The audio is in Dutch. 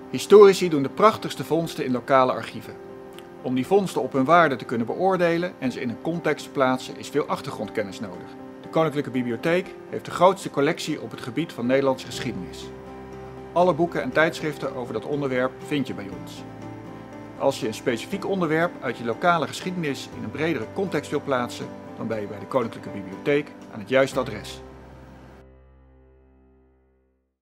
Historici doen de prachtigste vondsten in lokale archieven. Om die vondsten op hun waarde te kunnen beoordelen en ze in een context te plaatsen is veel achtergrondkennis nodig. De Koninklijke Bibliotheek heeft de grootste collectie op het gebied van Nederlandse geschiedenis. Alle boeken en tijdschriften over dat onderwerp vind je bij ons. Als je een specifiek onderwerp uit je lokale geschiedenis in een bredere context wil plaatsen, dan ben je bij de Koninklijke Bibliotheek aan het juiste adres.